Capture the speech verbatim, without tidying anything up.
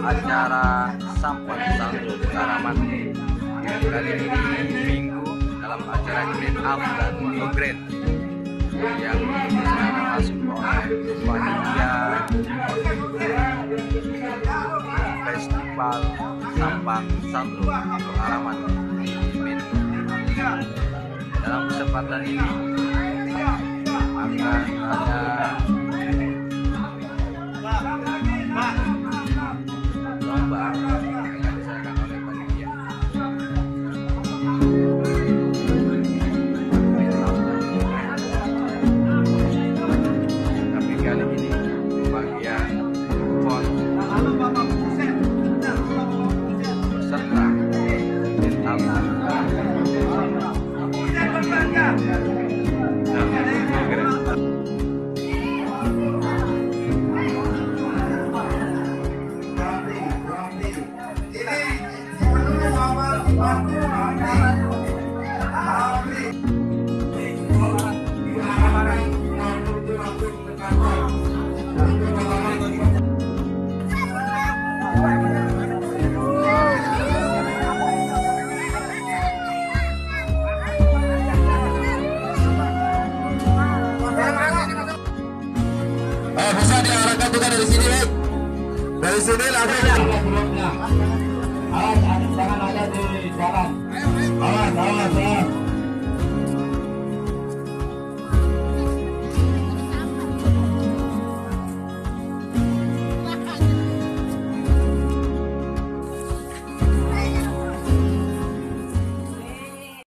acara Sampang Santro Karaman. Kali ini Minggu dalam acara Grade Up dan No Grade yang sedang masuk oleh panitia Festival Sampang Santro Karaman. Dalam kesempatan ini akan ada lomba yang diselenggarakan oleh panitia. Tapi kali ini pembagian kupon peserta bisa diarahkan juga dari sini, baik. Dari sini langsung. Awas, jangan ada di jalan. Awas, awas.